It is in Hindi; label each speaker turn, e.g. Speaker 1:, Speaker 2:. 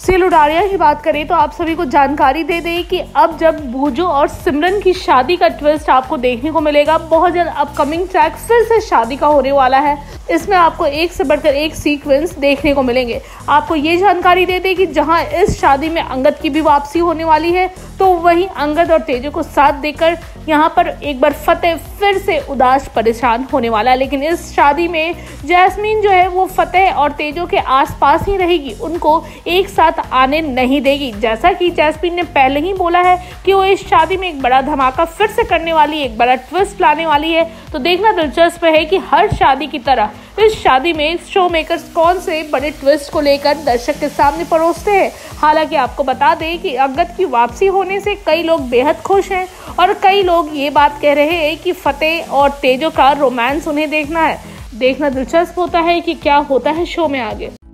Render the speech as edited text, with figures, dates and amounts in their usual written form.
Speaker 1: सिलुडारिया की बात करें तो आप सभी को जानकारी दे दें कि अब जब भूजो और सिमरन की शादी का ट्विस्ट आपको देखने को मिलेगा। बहुत जल्द अपकमिंग ट्रैक फिर से शादी का होने वाला है। इसमें आपको एक से बढ़कर एक सीक्वेंस देखने को मिलेंगे। आपको ये जानकारी दे दें कि जहां इस शादी में अंगद की भी वापसी होने वाली है, तो वहीं अंगद और तेजो को साथ देकर यहाँ पर एक बार फतेह फिर से उदास परेशान होने वाला है। लेकिन इस शादी में जैस्मीन जो है वो फतेह और तेजो के आसपास ही रहेगी, उनको एक साथ आने नहीं देगी। जैसा कि जैस्मीन ने पहले ही बोला है कि वो इस शादी में एक बड़ा धमाका फिर से करने वाली है, एक बड़ा ट्विस्ट लाने वाली है। तो देखना दिलचस्प है कि हर शादी की तरह इस शादी में शो मेकर्स कौन से बड़े ट्विस्ट को लेकर दर्शक के सामने परोसते हैं। हालांकि आपको बता दें कि अंगद की वापसी होने से कई लोग बेहद खुश हैं और कई लोग ये बात कह रहे हैं कि फतेह और तेजो का रोमांस उन्हें देखना है। देखना दिलचस्प होता है कि क्या होता है शो में आगे।